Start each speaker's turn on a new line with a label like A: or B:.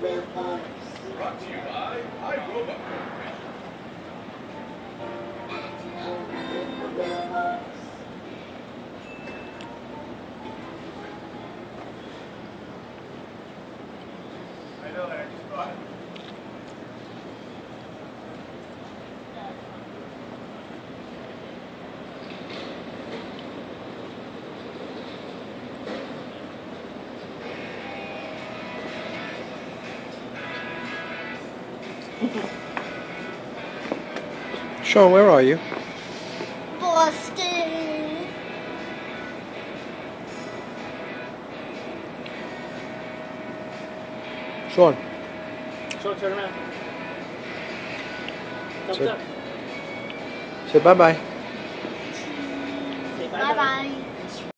A: Brought to you by iRobot. I know that. I just thought.
B: Sean, where are you?
C: Boston.
B: Sean.
D: Sean, turn around. Thumbs up.
B: Say bye-bye.
D: Say
C: Bye bye.